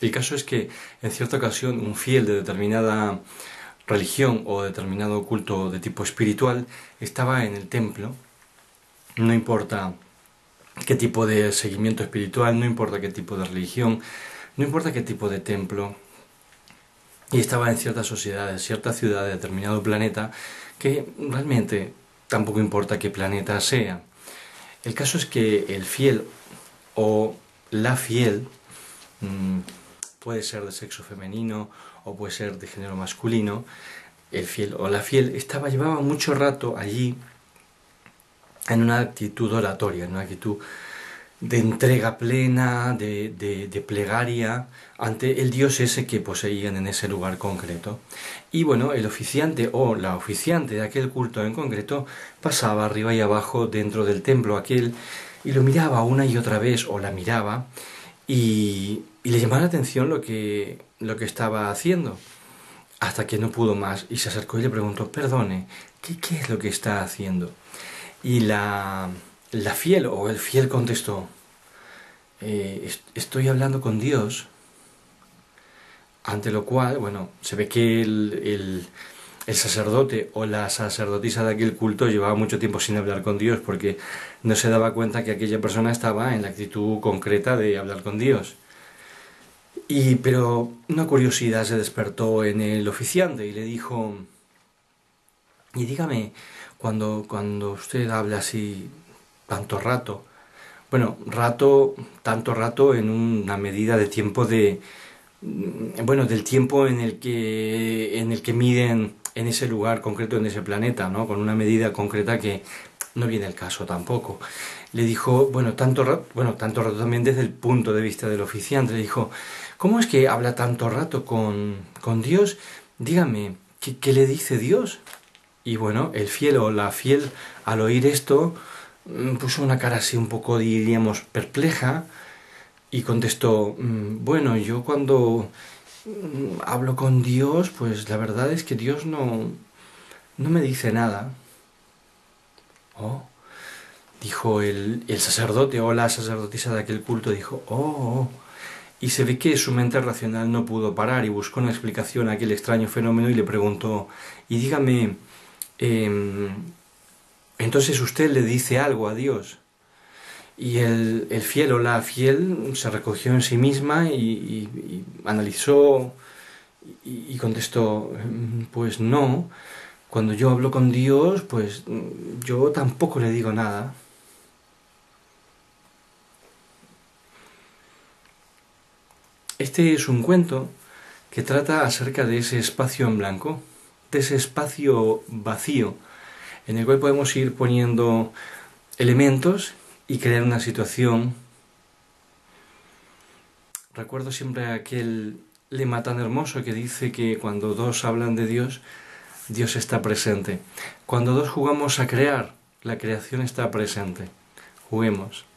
El caso es que en cierta ocasión un fiel de determinada religión o determinado culto de tipo espiritual estaba en el templo, no importa qué tipo de seguimiento espiritual, no importa qué tipo de religión, no importa qué tipo de templo, y estaba en ciertas sociedades, cierta ciudad de determinado planeta, que realmente tampoco importa qué planeta sea. El caso es que el fiel o la fiel puede ser de sexo femenino o puede ser de género masculino. El fiel o la fiel llevaba mucho rato allí en una actitud oratoria, en una actitud de entrega plena, de plegaria ante el dios ese que poseían en ese lugar concreto. Y bueno, el oficiante o la oficiante de aquel culto en concreto pasaba arriba y abajo dentro del templo aquel y lo miraba una y otra vez o la miraba y le llamaba la atención lo que estaba haciendo, hasta que no pudo más y se acercó y le preguntó, perdone, ¿qué es lo que está haciendo? Y la fiel o el fiel contestó, estoy hablando con Dios, ante lo cual, bueno, se ve que el sacerdote o la sacerdotisa de aquel culto llevaba mucho tiempo sin hablar con Dios porque no se daba cuenta que aquella persona estaba en la actitud concreta de hablar con Dios. Pero una curiosidad se despertó en el oficiante y le dijo, y dígame, cuando usted habla así tanto rato, bueno, tanto rato en una medida de tiempo bueno, del tiempo en el que miden en ese lugar concreto, en ese planeta, ¿no? Con una medida concreta que no viene el caso tampoco. Le dijo, tanto rato también desde el punto de vista del oficiante, le dijo, ¿cómo es que habla tanto rato con Dios? Dígame, ¿qué le dice Dios? Y bueno, el fiel o la fiel, al oír esto, puso una cara así un poco, diríamos, perpleja y contestó, bueno, yo cuando hablo con Dios, pues la verdad es que Dios no me dice nada. Oh, dijo el sacerdote o la sacerdotisa de aquel culto, dijo, oh. Y se ve que su mente racional no pudo parar y buscó una explicación a aquel extraño fenómeno y le preguntó, y dígame, entonces usted le dice algo a Dios. Y el fiel o la fiel se recogió en sí misma y analizó y contestó, pues no, cuando yo hablo con Dios, pues yo tampoco le digo nada. Este es un cuento que trata acerca de ese espacio en blanco, de ese espacio vacío, en el cual podemos ir poniendo elementos y crear una situación. Recuerdo siempre aquel lema tan hermoso que dice que cuando dos hablan de Dios, Dios está presente. Cuando dos jugamos a crear, la creación está presente. Juguemos.